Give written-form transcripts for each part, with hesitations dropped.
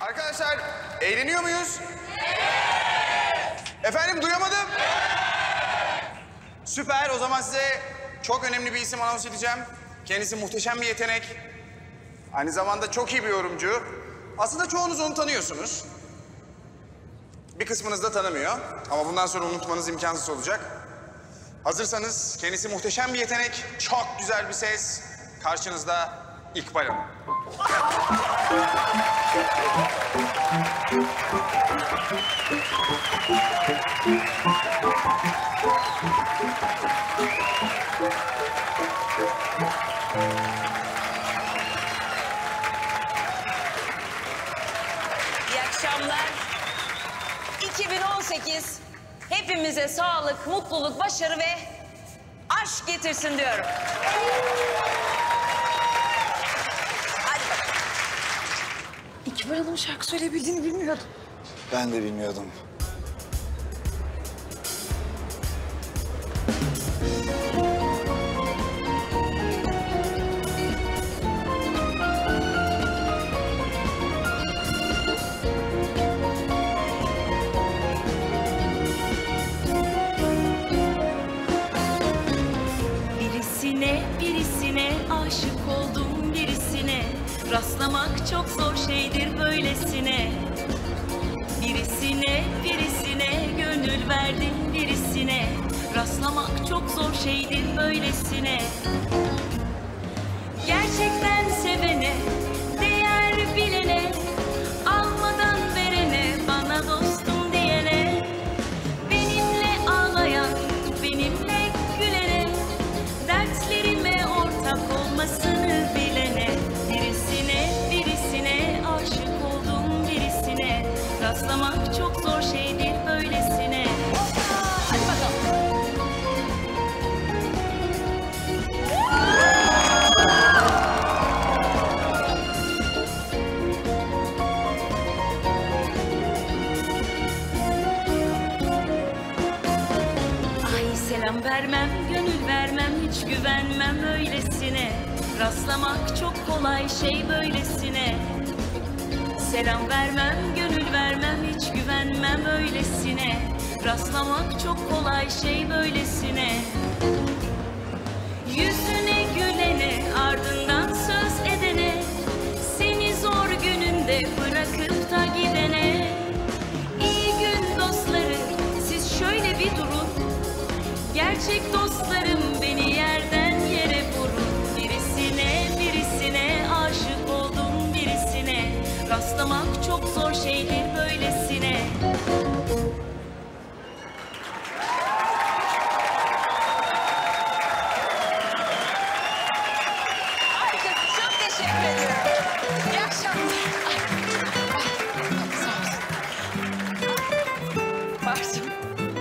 Arkadaşlar eğleniyor muyuz? Evet. Efendim duyamadım. Evet. Süper. O zaman size çok önemli bir isim anons edeceğim. Kendisi muhteşem bir yetenek. Aynı zamanda çok iyi bir yorumcu. Aslında çoğunuz onu tanıyorsunuz. Bir kısmınız da tanımıyor. Ama bundan sonra unutmanız imkansız olacak. Hazırsanız kendisi muhteşem bir yetenek, çok güzel bir ses. Karşınızda İkbal Hanım. İyi akşamlar. 2018 hepimize sağlık, mutluluk, başarı ve aşk getirsin diyorum. Hadi bakalım. İkbal Hanım şarkı söyleyebildiğini bilmiyordum. Ben de bilmiyordum. Birisine aşık oldum birisine. Rastlamak çok zor şeydir böylesine. Birisine gönül verdim birisine. Rastlamak çok zor şeydir böylesine. Gerçekten sevene, değer bilene, almadan verene, bana dostum diyene, benimle ağlayan, benimle gülene, dertlerime ortak olmasını bilene. Birisine aşık oldum birisine. Rastlamak çok zor şeydir böylesine. Hadi bakalım. Ay selam vermem, gönül vermem, hiç güvenmem öylesine. Rastlamak çok kolay şey böylesine. Selam vermem, gönül vermem, hiç güvenmem öylesine. Rastlamak çok kolay şey böylesine. Yüzüne gülene, ardından söz edene, seni zor gününde bırakıp da gidene. İyi gün dostları, siz şöyle bir durun. Gerçek dostlarım beni yerden yere vurun. Birisine aşık oldum birisine. Rastlamak çok zor şeydir böylesine. Harika. Çok teşekkür ediyorum. İyi akşamlar. Sağ olsun. Pardon.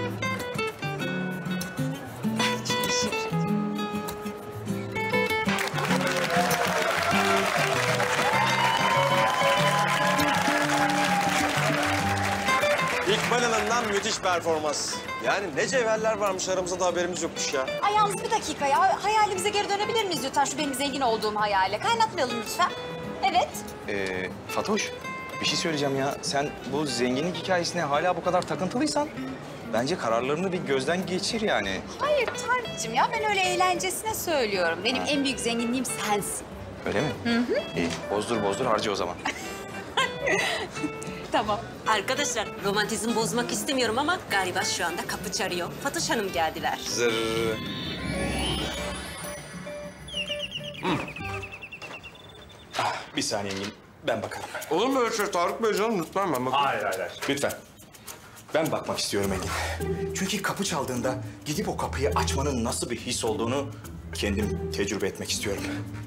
Çok teşekkür ederim. İkbal Hanım'dan müthiş performans. Yani ne cevherler varmış aramızda da haberimiz yokmuş ya. Ay yalnız bir dakika ya. Hayalimize geri dönebilir miyiz lütfen? Şu benim zengin olduğum hayale. Kaynatmayalım lütfen. Evet. Fatoş, bir şey söyleyeceğim ya. Sen bu zenginlik hikayesine hala bu kadar takıntılıysan bence kararlarını bir gözden geçir yani. Hayır Tarık'cığım ya. Ben öyle eğlencesine söylüyorum. Benim en büyük zenginliğim sensin. Öyle mi? İyi, bozdur harca o zaman. Tamam. Arkadaşlar romantizm bozmak istemiyorum ama galiba şu anda kapı çağırıyor. Fatoş Hanım geldiler. Zırr. Bir saniye Engin, ben bakarım. Olur mu öyle şey Tarık Bey canım? Lütfen ben bakayım. Hayır. Lütfen. Ben bakmak istiyorum Engin. Çünkü kapı çaldığında gidip o kapıyı açmanın nasıl bir his olduğunu kendim tecrübe etmek istiyorum.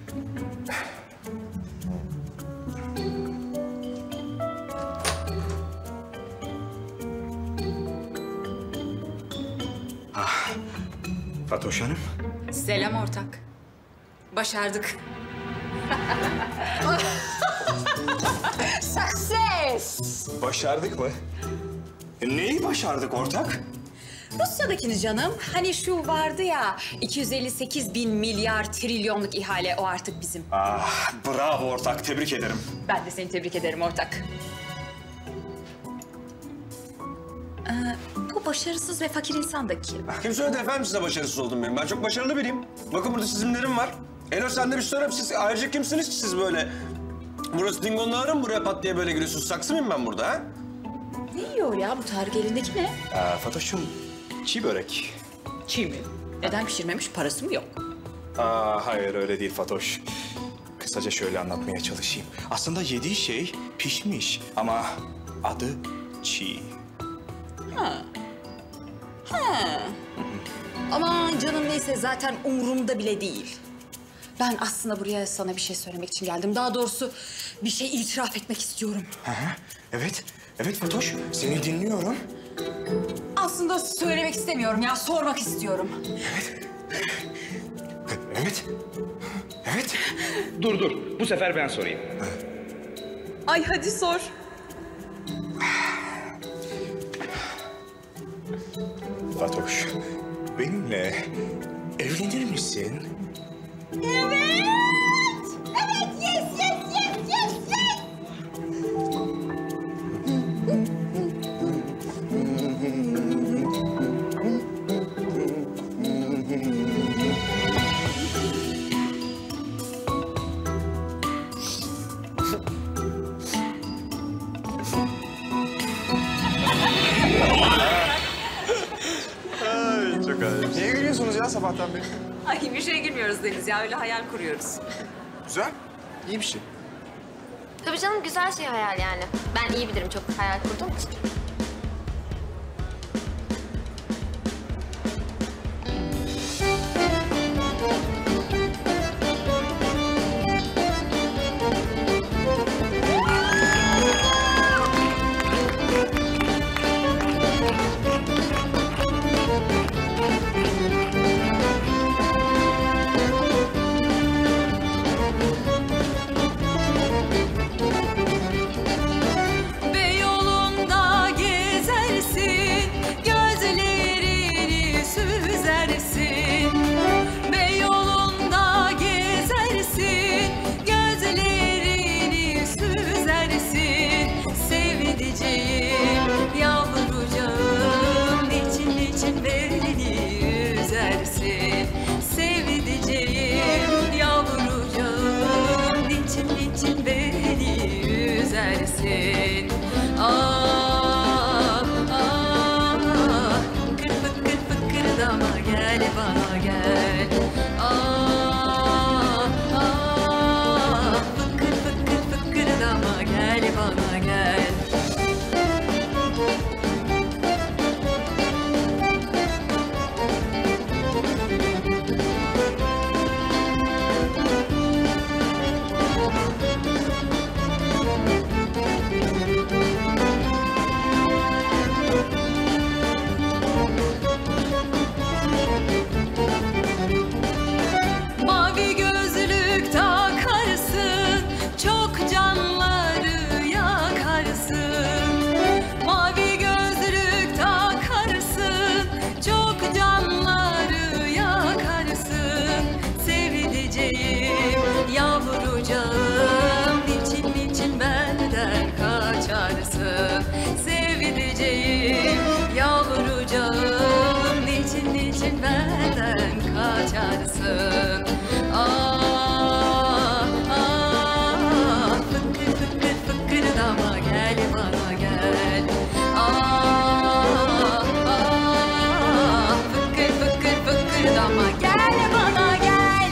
Fatoş Hanım. Selam ortak. Başardık. Success! Başardık mı? Neyi başardık ortak? Rusya'dakini canım. Hani şu vardı ya, 258 bin milyar trilyonluk ihale, o artık bizim. Ah, bravo ortak, tebrik ederim. Ben de seni tebrik ederim ortak. Bu başarısız ve fakir insan da kim? Kim söyledi efendim size başarısız oldum benim? Ben çok başarılı biriyim. Bakın burada çizimlerim var. Elo sen de bir sorayım. Siz ayrıca kimsiniz ki siz böyle? Burası Dingo'nun ağrı mı? Buraya pat diye böyle giriyorsunuz. Saksı mıyım ben burada ha? Ne yiyor ya bu Tarık elindeki ne? Fatoş'um, çiğ börek. Çiğ mi? Neden pişirmemiş, parası mı yok? Hayır öyle değil Fatoş. Kısaca şöyle anlatmaya çalışayım. Aslında yediği şey pişmiş ama adı çiğ. Aman canım neyse zaten umurumda bile değil. Ben aslında buraya sana bir şey söylemek için geldim. Daha doğrusu bir şey itiraf etmek istiyorum. Evet, evet Fatoş. Seni dinliyorum. Aslında söylemek istemiyorum ya, sormak istiyorum. Evet. Evet. Dur. Bu sefer ben sorayım. Ay hadi sor. Fatoş, benimle evlenir misin? Niye gülüyorsunuz ya sabahtan beri? Ay bir şey gülmüyoruz Deniz ya, öyle hayal kuruyoruz. Güzel. İyi bir şey. Tabii canım güzel şey hayal yani. Ben iyi bilirim çok hayal kurduğum için. Beyoğlu'nda gezersin, gözlerini süzersin. Beyoğlu'nda gezersin, gözlerini süzersin. Sevdiceğim, yavrucağım, niçin beni üzersin. Sevdiceğim, yavrucağım, niçin beni üzersin. Ah, kır fıkırdama gel bana gel. Fıkır fıkırdama gel bana gel. Mavi gözlük takarsın, çok canları yakarsın. Mavi gözlük takarsın, çok canları yakarsın. Sevdiceğim, yavrucağım, niçin benden kaçarsın. Sevdiceğim, yavrucağım, niçin benden kaçarsın. Fıkır fıkırdama gel bana gel. Fıkır fıkırdama gel bana gel.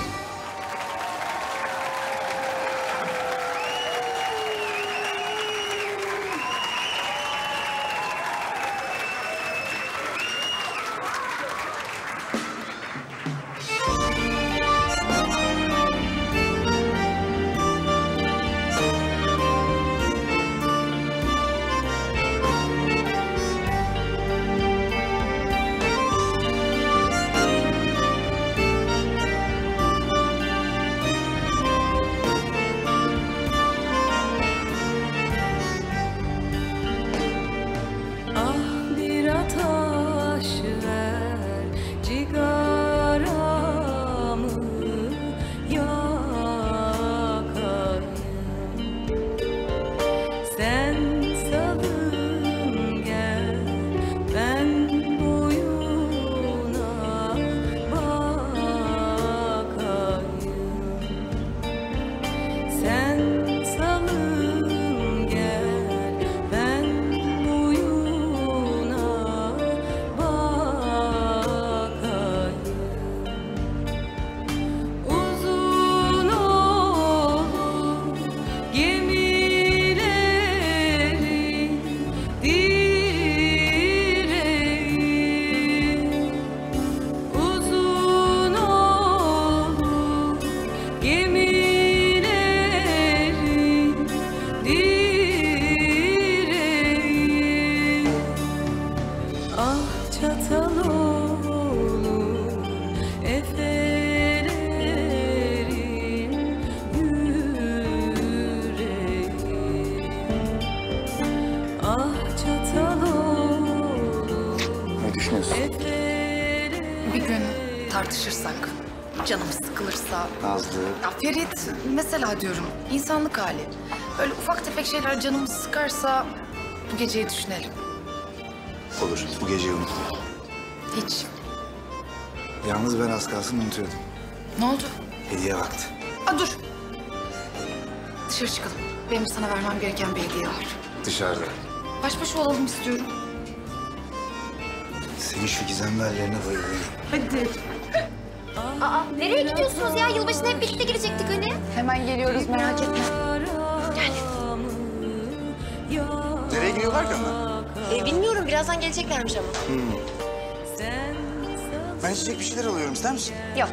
Bir gün tartışırsak, canım sıkılırsa... Nazlı. Ya Ferit, mesela diyorum, insanlık hali. Böyle ufak tefek şeyler canımı sıkarsa bu geceyi düşünelim. Olur, bu geceyi unutma. Hiç. Yalnız ben az kalsın unutuyordum. Ne oldu? Hediye vakti. Aa, dur. Dışarı çıkalım. Benim sana vermem gereken bir hediye var. Dışarıda. Baş başa olalım istiyorum. Senin şu gizemli hallerine bayılıyorum. Hadi. Aa, nereye gidiyorsunuz ya? Yılbaşına hep birlikte girecektik hani. Hemen geliyoruz, merak etme. Nereye gidiyorlar ki onlar? Bilmiyorum, birazdan geleceklermiş ama. Ben içecek bir şeyler alıyorum. İster misin? Yok.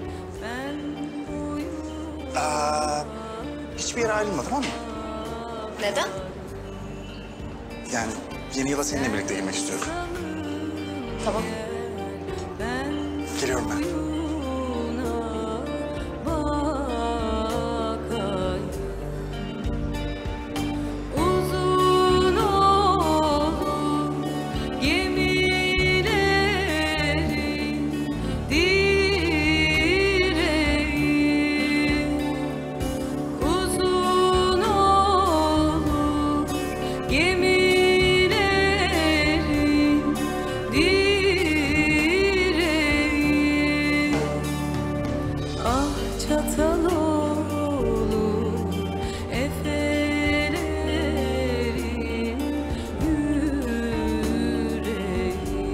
Hiçbir yere ayrılma, tamam mı? Neden? Yani yeni yıla seninle birlikte girmek istiyorum. Tamam. Geliyorum ben. Uzun olur gemilerin direği, uzun olur gemilerin direği, ah çatal olur efelerin yüreği,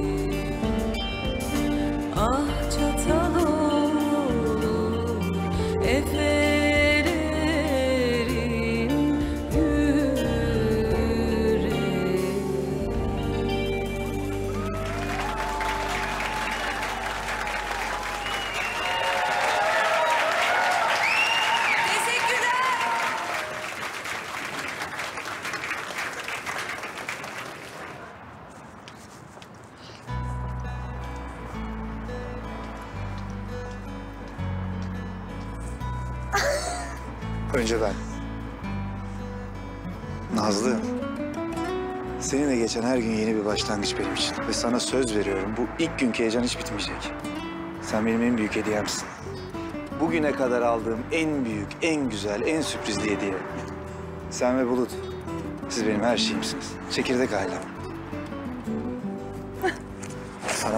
ah çatal olur efelerin yüreği. Önce ben. Nazlı. Seninle geçen her gün yeni bir başlangıç benim için. Ve sana söz veriyorum, bu ilk günkü heyecan hiç bitmeyecek. Sen benim en büyük hediyemsin. Bugüne kadar aldığım en büyük, en güzel, en sürprizli hediye. Sen ve Bulut. Siz benim her şeyimsiniz. Çekirdek ailem. Sana.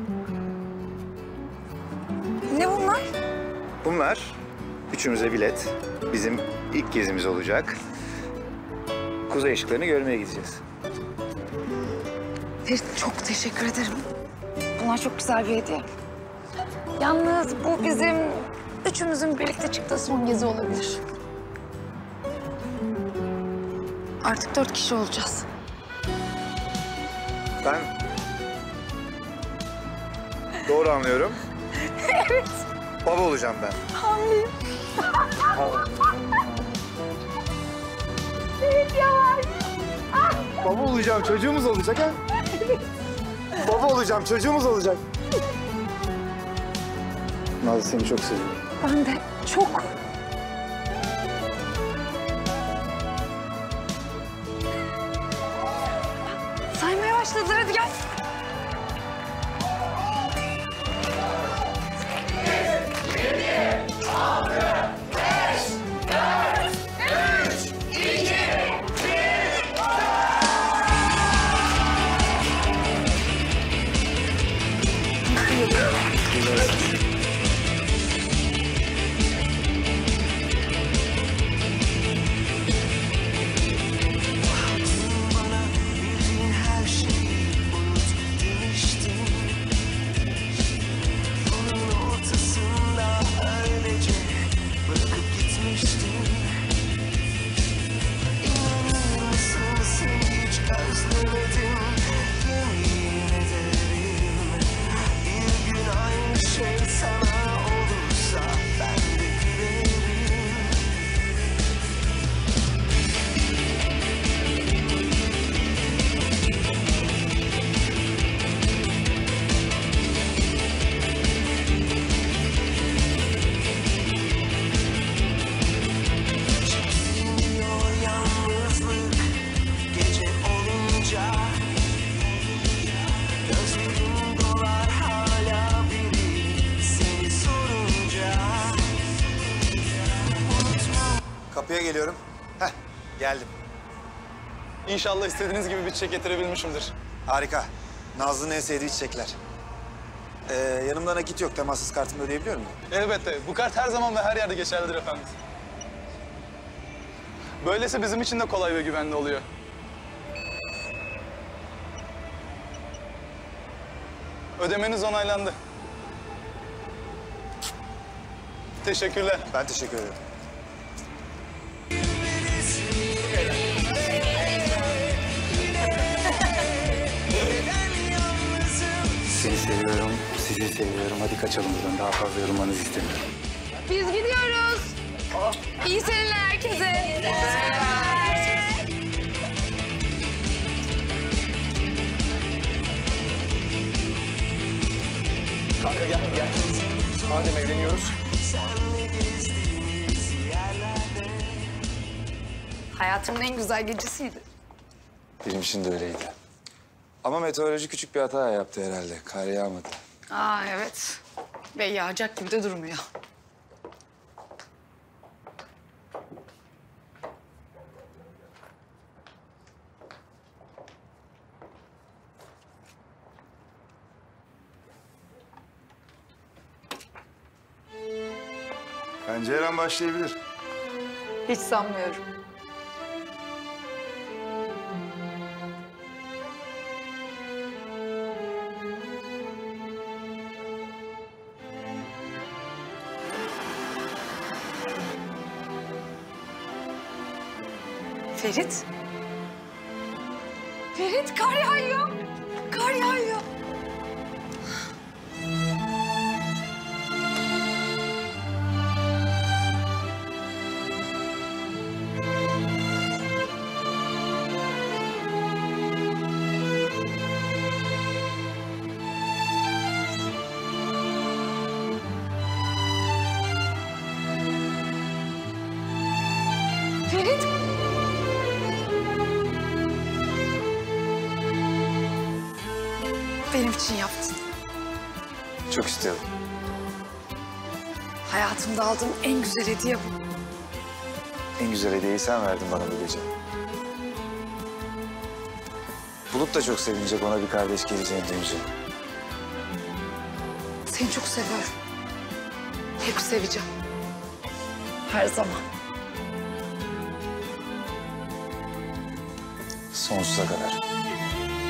Ne bunlar? Bunlar üçümüze bilet. Bizim ilk gezimiz olacak. Kuzey ışıklarını görmeye gideceğiz. Ferit, çok teşekkür ederim. Bunlar çok güzel bir hediye. Yalnız bu bizim üçümüzün birlikte çıktığı son gezi olabilir. Artık 4 kişi olacağız. Ben doğru anlıyorum. Evet. Baba olacağım ben. Hamileyim. Evet, yavaş. Baba olacağım, çocuğumuz olacak ha? Baba olacağım, çocuğumuz olacak. Nazlı, seni çok seviyorum. Ben de çok. Saymaya başladılar, hadi gel. Bana bildiğin her şeyi unut. geliyorum. Heh, geldim. İnşallah istediğiniz gibi bir çiçek getirebilmişimdir. Harika. Nazlı'nın en sevdiği çiçekler. Yanımda nakit yok. Temassız kartımla ödeyebiliyor muyum? Elbette. Bu kart her zaman ve her yerde geçerlidir efendim. Böylesi bizim için de kolay ve güvenli oluyor. Ödemeniz onaylandı. Teşekkürler. Ben teşekkür ederim. Seni seviyorum, sizi seviyorum. Hadi kaçalım buradan. Daha fazla yorumlarınızı istemiyorum. Biz gidiyoruz. İyi seneler herkese. Kanka gel. Madem evleniyoruz. Hayatımın en güzel gecesiydi. Benim için de öyleydi. Ama meteoroloji küçük bir hata yaptı herhalde. Kar yağmadı. Aa evet. Ve yağacak gibi de durmuyor. Bence her an başlayabilir. Hiç sanmıyorum. Ferit. Ferit, kar yağıyor. Kar yağıyor. Ferit. Benim için yaptın. Çok istiyordum. Hayatımda aldığım en güzel hediye bu. En güzel hediyeyi sen verdin bana bu gece. Bulut da çok sevinecek ona bir kardeş geleceğini duyunca. Seni çok seviyorum. Hep seveceğim. Her zaman. Sonsuza kadar.